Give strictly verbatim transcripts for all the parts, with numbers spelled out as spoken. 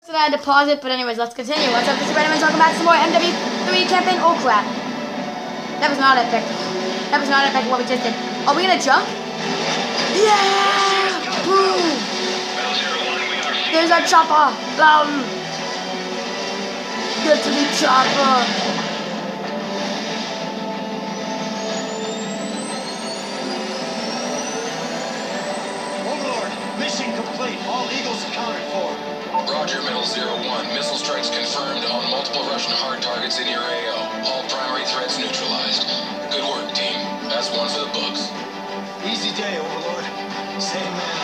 So I had to pause it, but anyways, let's continue. What's up, this is Brandon, talking about some more M W three campaign. Oh crap. That was not epic. That was not epic what we just did. Are we gonna jump? Yeah! Boom! There's our chopper. Um, Good to be chopper. Mission complete. All Eagles accounted for. Roger, Metal Zero One. Missile strikes confirmed on multiple Russian hard targets in your A O. All primary threats neutralized. Good work, team. That's one for the books. Easy day, Overlord. Same man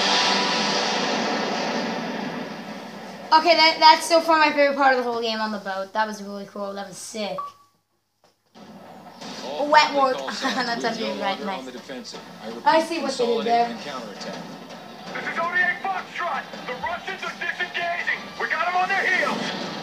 up. Okay, that that's so far my favorite part of the whole game on the boat. That was really cool. That was sick. All Wet work. That's actually right, nice. on the defensive. I, repeat, I see what they did there. And counterattack. This is O D eight Foxtrot. The Russians are disengaging. We got them on their heels.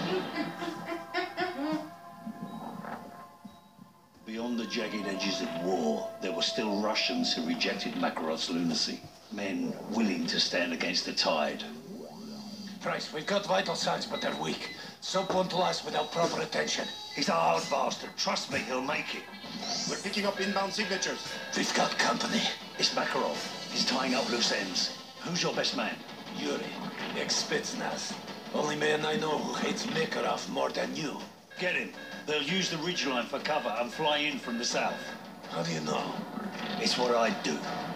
Beyond the jagged edges of war, there were still Russians who rejected Makarov's lunacy. Men willing to stand against the tide. Price, we've got vital signs, but they're weak. So prone to us without proper attention. He's a hard bastard. Trust me, he'll make it. We're picking up inbound signatures. We've got company. It's Makarov. He's tying up loose ends. Who's your best man? Yuri, ex-Spetsnaz. Only man I know who hates Makarov more than you. Get him. They'll use the ridgeline for cover and fly in from the south. How do you know? It's what I do.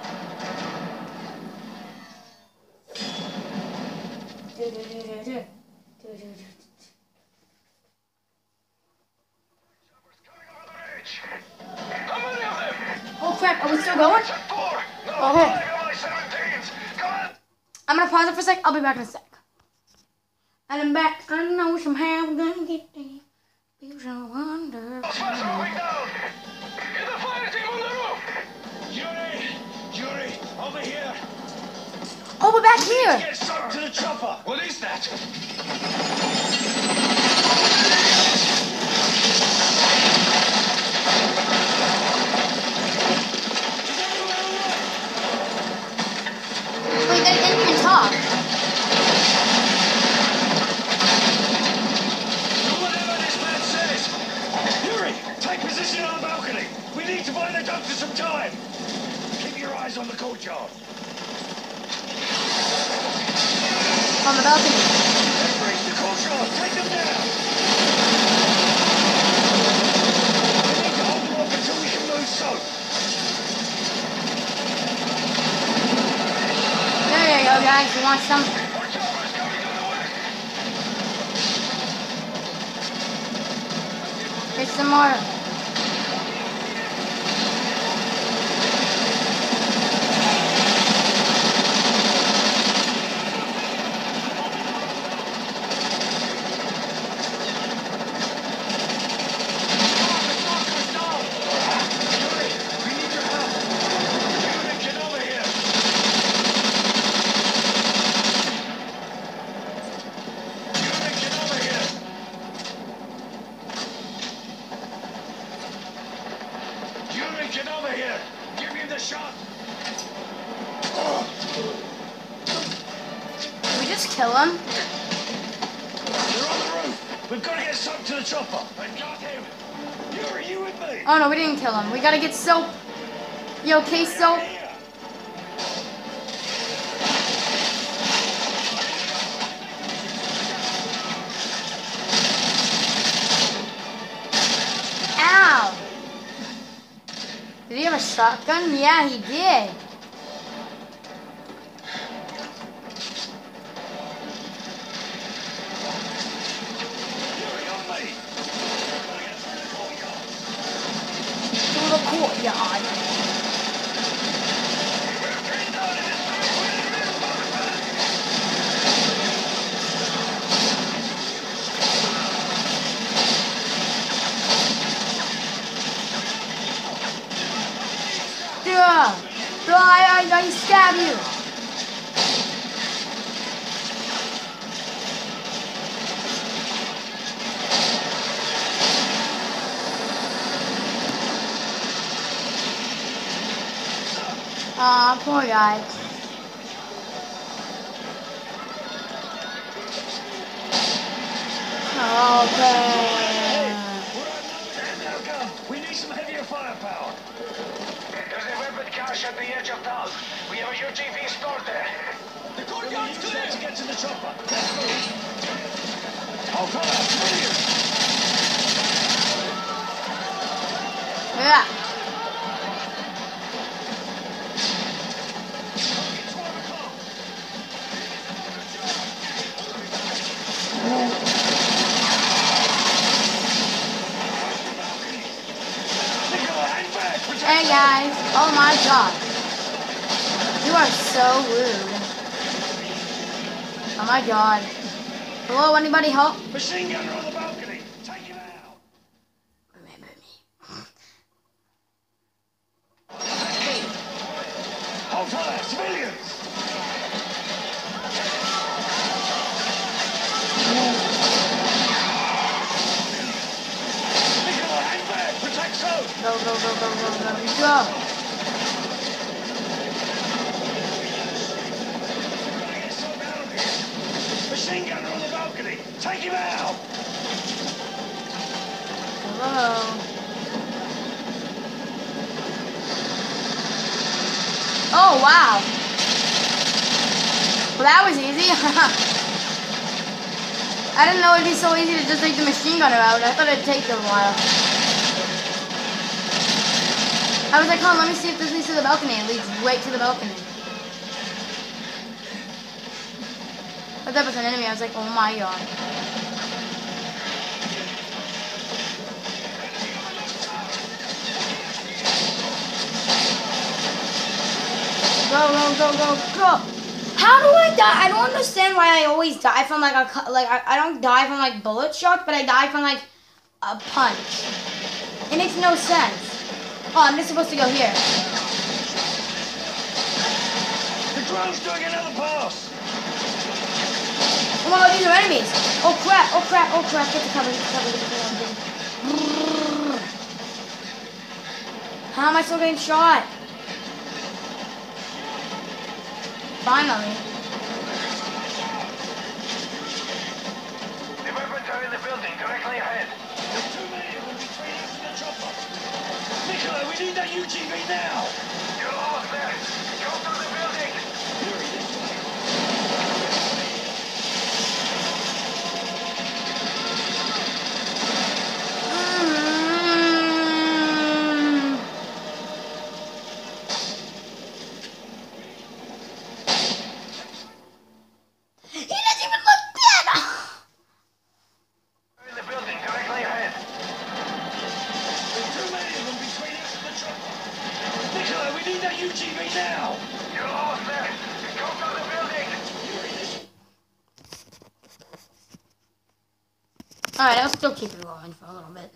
Oh crap, are we still going? Okay. I'm gonna pause it for a sec. I'll be back in a sec. And I'm back. I know somehow we're gonna get there. You shall wonder. Yuri! Yuri! Over here! Oh, we're back here! Get stuck to the chopper! What is that? Wait, they didn't even talk. Whatever this man says! Yuri! Take position on the balcony! We need to buy the doctor some time! Keep your eyes on the courtyard. On the balcony. They've reached the courtyard! Take them down! We need to hold them off until we can move so. There you go, guys. You want some? Here's some more. Get over here! Give me the shot! Did we just kill him? They're on the roof! We've got to get soap to the chopper! I got him! Yuri, you with me? Oh no, we didn't kill him. We gotta get soap. You okay, soap? Ow! Did he have a shotgun? Yeah, he did. To the courtyard. Yeah. I, I, I stab you. Aw, poor guy. Okay. We're outnumbered and outgunned. We need some heavier firepower. There's a weapon cache at the edge of town. We have a U G V stored there. The courtyard's clear to get to the chopper. Let's move. Hold fire, civilians. Yeah. It's one o'clock. Nicola, hang back. Protect Hey guys. Oh my god. You are so rude. Oh my god. Hello, anybody help? Machine gunner on the balcony. Take him out. Remember me. Hold fire, civilians. Nicola, hang back. Protect zone. Go, go, go, go, go, go, go. Get some out of here. Machine gunner on the balcony. Take him out. Hello. Oh, wow. Well, that was easy. I didn't know it'd be so easy to just take the machine gunner out. I thought it'd take them a while. I was like, oh, let me see if this leads to the balcony. It leads right to the balcony. But that was an enemy. I was like, oh my god. Go, go, go, go, go. How do I die? I don't understand why I always die from like a, cu- like, I, I don't die from like bullet shock, but I die from like a punch. It makes no sense. Oh, I'm just supposed to go here. The drone's doing another pass. Oh my god, these are enemies. Oh crap, oh crap, oh crap. Get the cover, get the cover, get the cover. Get the... How am I still getting shot? Finally. The weapons are in the building directly ahead. There's too many of them between us and the chopper. Nicola, we need that U G V now. You're almost there. Go through the building. Yuri, this way. Mm. He doesn't even look dead. They're in the building directly ahead. There's too many of them between us and the chopper. Nicola, we need that U G V now. You're almost there. Go through the building. Yuri, this way. Alright, I'll still keep it going for a little bit.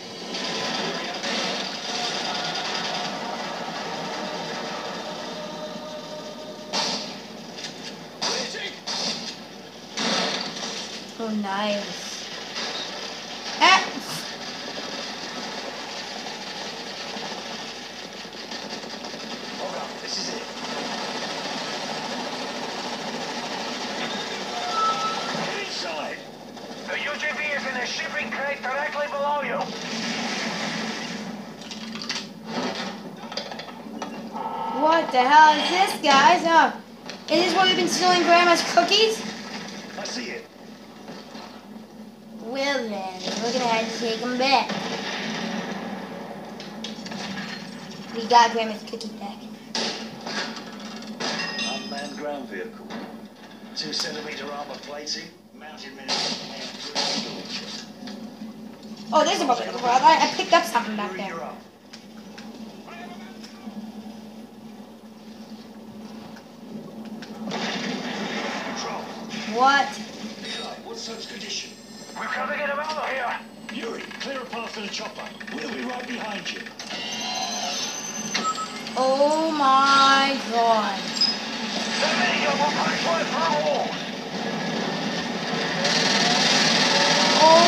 Oh, nice. Ah! Hold on, this is it. Get inside. The U G V is in a shipping crate directly below you. What the hell is this, guys? Oh, is this where we've been stealing Grandma's cookies? I see it. Well then, we're gonna have to take them back. We got Grandma's cookie back. Unmanned ground vehicle. Two centimeter armor plating. Mounted mini M three launcher. Oh, there's a bunch of I, I picked up something back Yuri, there. you're up. Control. What? Nikolai, what's Soap's condition? We've got to get him out of here. Yuri, clear a path to the chopper. We'll be right behind you. Oh my god. The minigun will punch right through walls. Oh.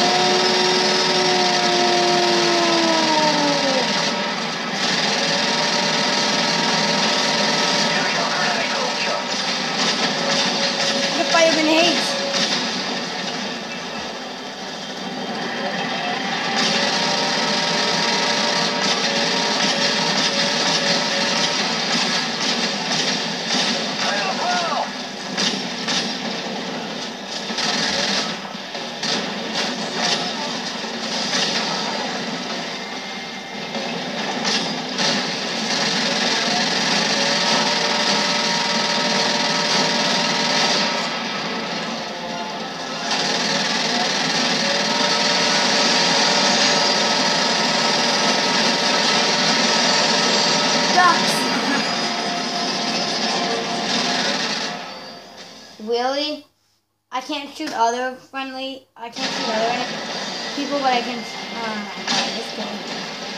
Here we go, grenade launcher. I can fire grenades. can't shoot other friendly. I can't shoot other people, but I can. Oh my god, this game.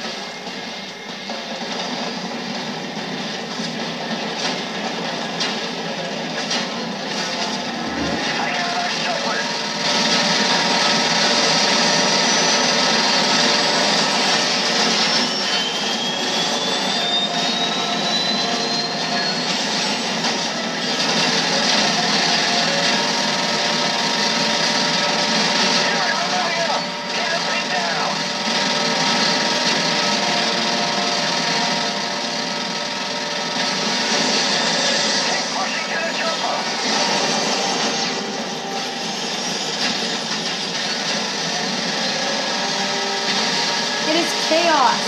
It is chaos.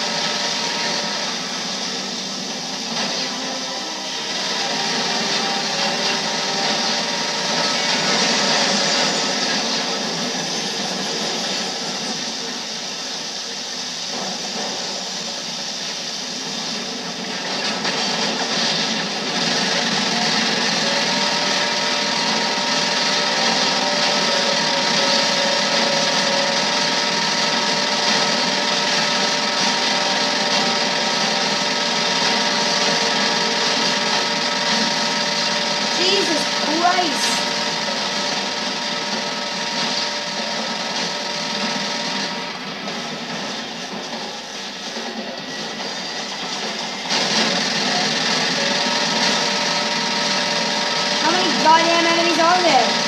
Jesus Christ. How many goddamn enemies are there?